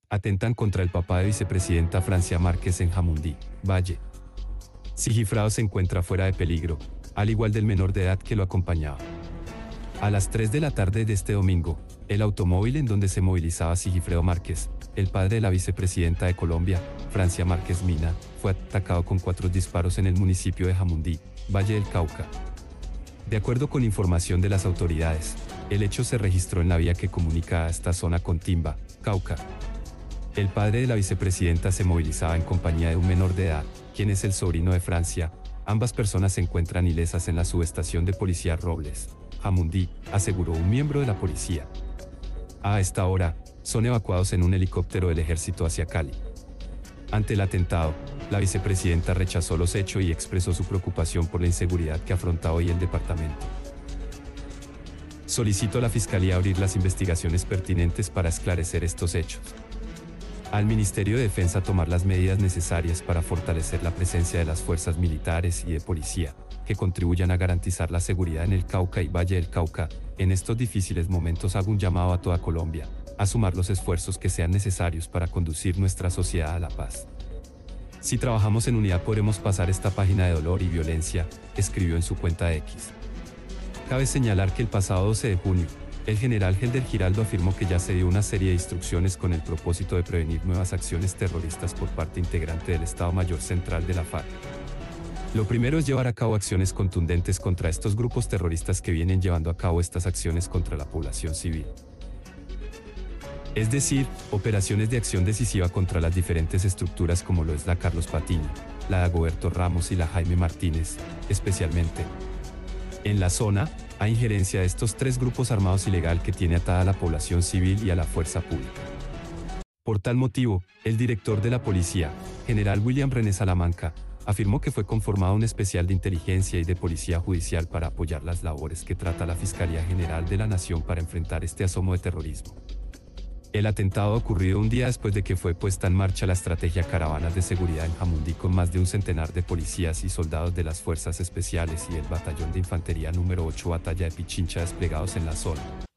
Atentan contra el papá de vicepresidenta Francia Márquez en Jamundí, Valle. Sigifredo se encuentra fuera de peligro, al igual del menor de edad que lo acompañaba. A las 3 de la tarde de este domingo, el automóvil en donde se movilizaba Sigifredo Márquez, el padre de la vicepresidenta de Colombia, Francia Márquez Mina, fue atacado con 4 disparos en el municipio de Jamundí, Valle del Cauca. De acuerdo con información de las autoridades, el hecho se registró en la vía que comunica a esta zona con Timba, Cauca. El padre de la vicepresidenta se movilizaba en compañía de un menor de edad, quien es el sobrino de Francia. Ambas personas se encuentran ilesas en la subestación de policía Robles, Jamundí, aseguró un miembro de la policía. A esta hora, son evacuados en un helicóptero del ejército hacia Cali. Ante el atentado, la vicepresidenta rechazó los hechos y expresó su preocupación por la inseguridad que afronta hoy el departamento. Solicitó a la Fiscalía abrir las investigaciones pertinentes para esclarecer estos hechos. Al Ministerio de Defensa tomar las medidas necesarias para fortalecer la presencia de las fuerzas militares y de policía, que contribuyan a garantizar la seguridad en el Cauca y Valle del Cauca. En estos difíciles momentos hago un llamado a toda Colombia, a sumar los esfuerzos que sean necesarios para conducir nuestra sociedad a la paz. Si trabajamos en unidad podremos pasar esta página de dolor y violencia, escribió en su cuenta X. Cabe señalar que el pasado 12 de junio, el general Helder Giraldo afirmó que ya se dio una serie de instrucciones con el propósito de prevenir nuevas acciones terroristas por parte integrante del Estado Mayor Central de la FARC. Lo primero es llevar a cabo acciones contundentes contra estos grupos terroristas que vienen llevando a cabo estas acciones contra la población civil. Es decir, operaciones de acción decisiva contra las diferentes estructuras como lo es la Carlos Patiño, la de Dagoberto Ramos y la Jaime Martínez, especialmente. En la zona, hay injerencia de estos 3 grupos armados ilegal que tiene atada a la población civil y a la fuerza pública. Por tal motivo, el director de la policía, general William René Salamanca, afirmó que fue conformado un especial de inteligencia y de policía judicial para apoyar las labores que trata la Fiscalía General de la Nación para enfrentar este asomo de terrorismo. El atentado ha ocurrido un día después de que fue puesta en marcha la estrategia Caravanas de Seguridad en Jamundí con más de un centenar de policías y soldados de las Fuerzas Especiales y el Batallón de Infantería número 8 Batalla de Pichincha desplegados en la zona.